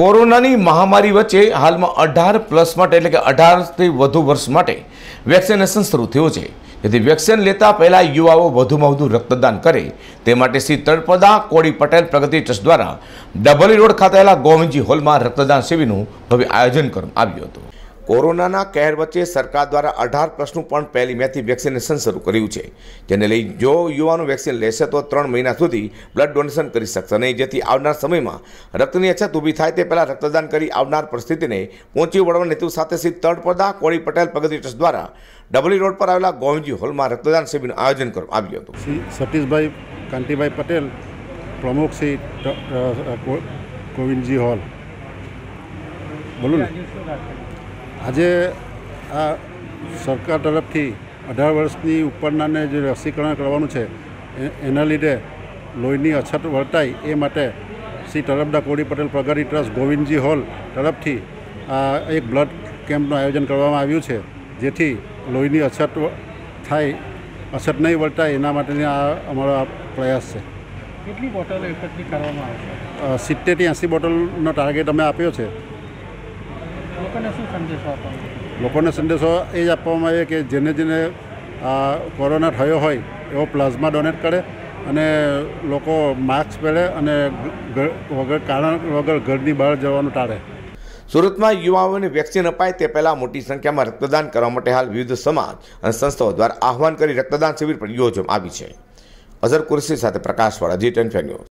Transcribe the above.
કોરોનાની મહામારી વચ્ચે હાલમાં 18+ માટે એટલે કે 18થી વધુ વર્ષ માટે વેક્સિનેશન શરૂ થયું છે। જેથી વેક્સિન લેતા પહેલા યુવાઓ વધુમાં વધુ રક્તદાન કરે તે માટે શ્રી તળપદા કોળી પટેલ પ્રગતિ ટ્રસ્ટ દ્વારા ડબલી રોડ ખાતે આવેલા ગોવિંદજી હોલમાં રક્તદાન શિબિરનું ભવ્ય આયોજન કરવામાં આવ્યું હતું। કોરોનાના કહેર વચ્ચે સરકાર દ્વારા 18+નું પણ 1 મેથી વેક્સિનેશન શરૂ કર્યું છે, જેને લઈ જો યુવાનો વેક્સિન લેશે તો 3 મહિના સુધી બ્લડ ડોનેશન કરી શકશે નહીં, જેથી આવનાર સમયમાં રક્તની અછત ઊભી થાય તે પહેલાં રક્તદાન કરી આવનાર પરિસ્થિતિને પહોંચી વળવાના હેતુ સાથે શ્રી તળપદા કોળી પટેલ પ્રગતિ ટ્રસ્ટ દ્વારા ડબલી રોડ પર આવેલા ગોવિંદજી હોલમાં રક્તદાન શિબિરનું આયોજન કરવામાં આવ્યું હતું। શ્રી સતીશભાઈ કાંતિભાઈ પટેલ, પ્રમુખ શ્રી ગોવિંદજી હોલ, બોલું ને। આજે આ સરકાર તરફથી 18 વર્ષની ઉપરનાને જે રસીકરણ કરવાનું છે એના લીધે લોહીની અછત વર્તાય એ માટે શ્રી તળપદા કોળી પટેલ પ્રગતિ ટ્રસ્ટ ગોવિંદજી હોલ તરફથી આ એક બ્લડ કેમ્પનું આયોજન કરવામાં આવ્યું છે, જેથી લોહીની અછત થાય, અછત નહીં વર્તાય એના માટેની આ અમારો આ પ્રયાસ છે। કેટલી બોટલો એકત્રિત કરવામાં આવશે? 70 થી 80 બોટલનો ટાર્ગેટ અમે આપ્યો છે। લોકોને શું સંદેશો આપવાનો? લોકોને સંદેશો એ જ આપવામાં આવે કે જેને જેને કોરોના થયો હોય એવો પ્લાઝમા ડોનેટ કરે અને લોકો માસ્ક પહેરે અને કારણ વગર ઘરની બહાર જવાનું ટાળે। સુરતમાં યુવાઓને વેક્સિન અપાય તે પહેલાં મોટી સંખ્યામાં રક્તદાન કરવા માટે હાલ વિવિધ સમાજ અને સંસ્થાઓ દ્વારા આહવાન કરી રક્તદાન શિબિર પણ યોજવામાં આવી છે। અઝર કુરેશી સાથે પ્રકાશવાળા, G10 ન્યૂઝ।